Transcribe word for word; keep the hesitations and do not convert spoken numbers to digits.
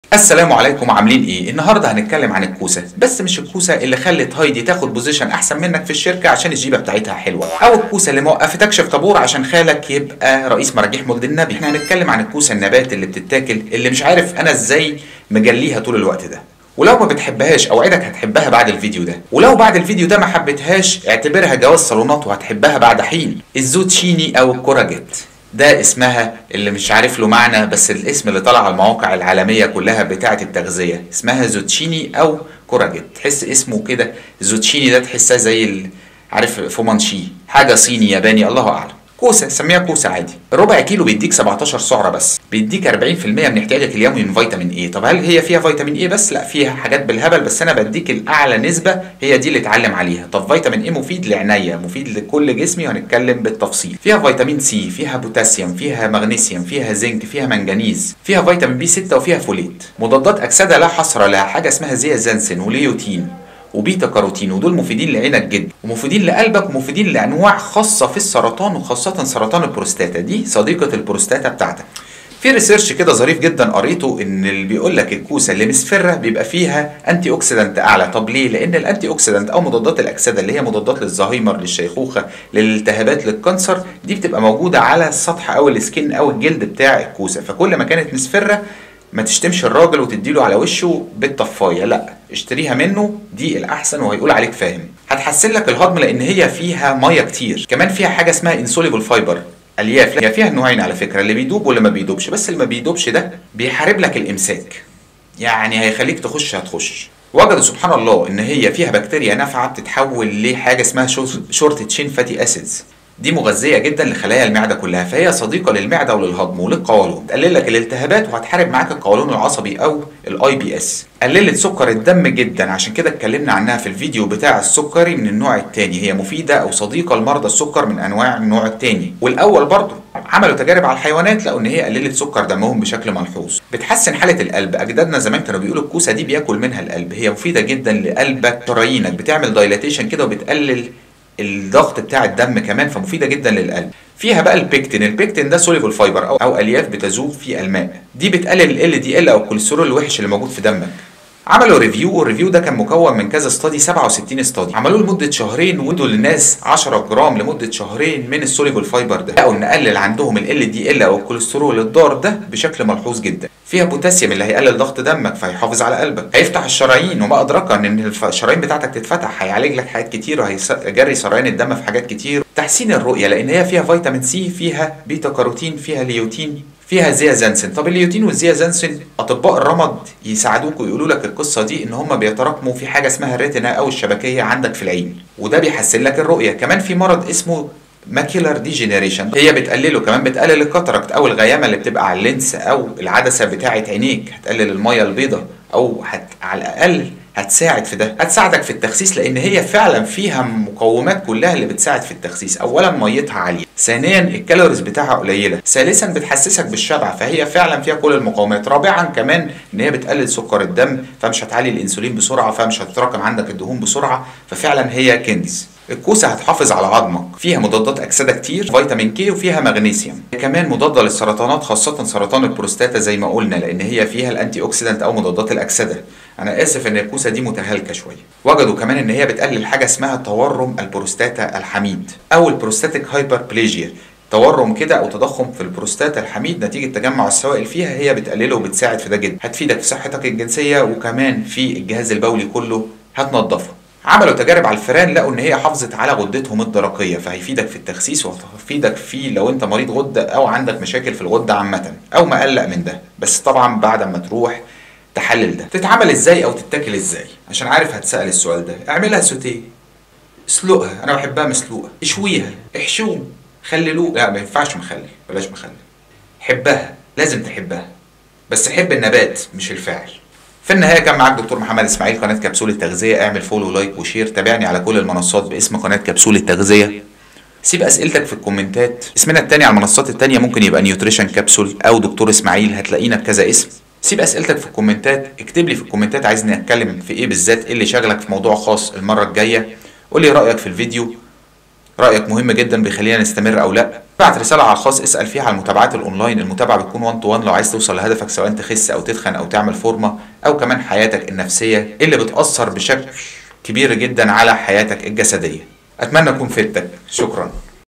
السلام عليكم، عاملين ايه؟ النهارده هنتكلم عن الكوسه، بس مش الكوسه اللي خلت هايدي تاخد بوزيشن احسن منك في الشركه عشان الجيبه بتاعتها حلوه، او الكوسه اللي ما وقفتكش في طابور عشان خالك يبقى رئيس مراجيح مولد النبي. احنا هنتكلم عن الكوسه النبات اللي بتتاكل، اللي مش عارف انا ازاي مجليها طول الوقت ده. ولو ما بتحبهاش اوعدك هتحبها بعد الفيديو ده، ولو بعد الفيديو ده ما حبيتهاش اعتبرها جواز صالونات وهتحبها بعد حين. الزوتشيني او الكوراجيت ده اسمها اللي مش عارف له معنى، بس الاسم اللي طلع على المواقع العالمية كلها بتاعة التغذية اسمها زوتشيني او كوراجيت. تحس اسمه كده زوتشيني ده تحسها زي عارف فومانشي، حاجة صيني ياباني الله اعلم. كوسه سميها كوسه عادي. الربع كيلو بيديك سبعتاشر سعره بس، بيديك أربعين في المية من احتياجك اليومي من فيتامين ايه. طب هل هي فيها فيتامين ايه بس؟ لا، فيها حاجات بالهبل، بس انا بديك الاعلى نسبه هي دي اللي اتعلم عليها. طب فيتامين ايه مفيد لعينيا، مفيد لكل جسمي، وهنتكلم بالتفصيل. فيها فيتامين سي، فيها بوتاسيوم، فيها مغنيسيوم، فيها زنك، فيها منجنيز، فيها فيتامين بي ستة، وفيها فوليت. مضادات اكسده لا حصر لها، حاجه اسمها زيازانسين وليوتين وبيتا كاروتين، ودول مفيدين لعينك جدا ومفيدين لقلبك ومفيدين لانواع خاصه في السرطان، وخاصه سرطان البروستاتا. دي صديقه البروستاتا بتاعتك. في ريسيرش كده ظريف جدا قريته ان اللي بيقول لك الكوسه اللي مصفره بيبقى فيها انتي اوكسيدانت اعلى. طب ليه؟ لان الانتي اوكسيدانت او مضادات الاكسده اللي هي مضادات للزهايمر، للشيخوخه، للالتهابات، للكانسر، دي بتبقى موجوده على السطح او السكين او الجلد بتاع الكوسه. فكل ما كانت مصفره ما تشتمش الراجل وتديله على وشه بالطفايه، لا، اشتريها منه، دي الاحسن وهيقول عليك فاهم. هتحسن لك الهضم لان هي فيها ميه كتير. كمان فيها حاجه اسمها انسوليبل فايبر، الياف. هي فيها نوعين على فكره، اللي بيدوب واللي ما بيدوبش، بس اللي ما بيدوبش ده بيحارب لك الامساك، يعني هيخليك تخش هتخش. وجدوا سبحان الله ان هي فيها بكتيريا نافعه بتتحول لحاجه اسمها شورت تشين فاتي اسيدز، دي مغذيه جدا لخلايا المعده كلها، فهي صديقه للمعده وللهضم وللقولون. تقلل لك الالتهابات وهتحارب معاك القولون العصبي او الاي بي اس. قللت سكر الدم جدا، عشان كده اتكلمنا عنها في الفيديو بتاع السكري من النوع الثاني. هي مفيده او صديقه لمرضى السكر من انواع النوع الثاني. والاول برضه عملوا تجارب على الحيوانات لقوا ان هي قللت سكر دمهم بشكل ملحوظ. بتحسن حاله القلب. اجدادنا زمان كانوا بيقولوا الكوسه دي بياكل منها القلب. هي مفيده جدا لقلبك، شرايينك، بتعمل دايلاتيشن كده وبتقلل الضغط بتاع الدم كمان، فمفيده جدا للقلب. فيها بقى البيكتين. البيكتين ده سوليبل فايبر او او الياف بتذوب في الماء، دي بتقلل ال دي ال او الكوليسترول الوحش اللي موجود في دمك. عملوا ريفيو، والريفيو ده كان مكون من كذا استادي، سبعة وستين استادي، عملوه لمده شهرين وادوا للناس عشرة جرام لمده شهرين من السوليبل فايبر ده، لقوا ان قلل عندهم ال دي ال او الكوليسترول الضار ده بشكل ملحوظ جدا. فيها بوتاسيوم اللي هيقلل ضغط دمك فهيحافظ على قلبك، هيفتح الشرايين، وما ادراك ان الشرايين بتاعتك تتفتح، هيعالج لك حاجات كتير وهيجري سريان الدم في حاجات كتير. تحسين الرؤيه لان هي فيها فيتامين سي، فيها بيتا كاروتين، فيها ليوتين، فيها زيازانسين. طب الليوتين والزيازانسين اطباء الرمد يساعدوك ويقولوا لك القصه دي ان هم بيتراكموا في حاجه اسمها الريتنا او الشبكيه عندك في العين، وده بيحسن لك الرؤيه. كمان في مرض اسمه ماكيلر ديجينيريشن، هي بتقلله. كمان بتقلل الكاتاراكت او الغيامه اللي بتبقى على اللينس او العدسه بتاعه عينيك، هتقلل الميه البيضاء، او هت على الاقل هتساعد في ده. هتساعدك في التخسيس لان هي فعلا فيها مقومات كلها اللي بتساعد في التخسيس. اولا ميتها عاليه، ثانيا الكالوريز بتاعها قليله، ثالثا بتحسسك بالشبع، فهي فعلا فيها كل المقومات. رابعا كمان ان هي بتقلل سكر الدم، فمش هتعلي الانسولين بسرعه، فمش هتتراكم عندك الدهون بسرعه، ففعلا هي كنز. الكوسه هتحافظ على عظمك، فيها مضادات اكسده كتير، فيتامين كي، وفيها مغنيسيوم. كمان مضاده للسرطانات، خاصه سرطان البروستاتا زي ما قلنا، لان هي فيها الانتي اوكسيدانت او مضادات الاكسده. انا اسف ان الكوسه دي متهالكه شويه. وجدوا كمان ان هي بتقلل حاجه اسمها تورم البروستاتا الحميد او البروستاتيك هايبربليجيا، تورم كده او تضخم في البروستاتا الحميد نتيجه تجمع السوائل فيها، هي بتقلله وبتساعد في ده جدا. هتفيدك في صحتك الجنسيه، وكمان في الجهاز البولي كله هتنضفه. عملوا تجارب على الفئران لقوا ان هي حافظت على غدتهم الدرقيه، فهيفيدك في التخسيس وهيفيدك في لو انت مريض غده او عندك مشاكل في الغده عامه او مقلق من ده، بس طبعا بعد ما تروح تحلل ده. تتعمل ازاي او تتاكل ازاي؟ عشان عارف هتسال السؤال ده. اعملها سوتيه، اسلقها، انا بحبها مسلوقه، اشويها، احشوه، خللوه، لا ما ينفعش مخلل، بلاش مخلل. حبها، لازم تحبها، بس حب النبات مش الفعل. في النهايه كان معاك دكتور محمد اسماعيل، قناه كبسوله تغذيه. اعمل فولو ولايك وشير، تابعني على كل المنصات باسم قناه كبسوله تغذيه. سيب اسئلتك في الكومنتات. اسمنا التاني على المنصات التانيه ممكن يبقى نيوتريشن كبسول او دكتور اسماعيل، هتلاقينا بكذا اسم. سيب اسئلتك في الكومنتات، اكتب لي في الكومنتات عايزني اتكلم في ايه بالذات، ايه اللي شاغلك في موضوع خاص المره الجايه. قول لي رايك في الفيديو. رايك مهم جدا بيخلينا نستمر او لا. ابعت رساله على الخاص اسال فيها على المتابعات الاونلاين، المتابعه بتكون واحد تو واحد لو عايز توصل لهدفك، سواء تخس او تتخن او تعمل فورمه، او كمان حياتك النفسيه اللي بتاثر بشكل كبير جدا على حياتك الجسديه. اتمنى اكون فدتك. شكرا.